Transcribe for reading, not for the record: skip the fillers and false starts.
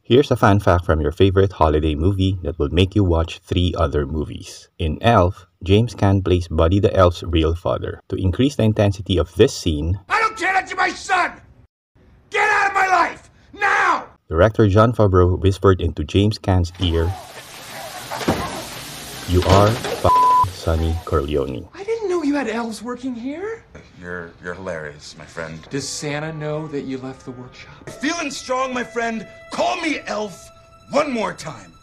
Here's a fun fact from your favorite holiday movie that will make you watch 3 other movies. In Elf, James Caan plays Buddy the Elf's real father. To increase the intensity of this scene, I don't care that you're my son! Get out of my life! Now! director Jon Favreau whispered into James Caan's ear, "You are Sonny Corleone." I didn't know you had elves working here. You're hilarious, my friend. Does Santa know that you left the workshop? Feeling strong, my friend? Call me Elf one more time.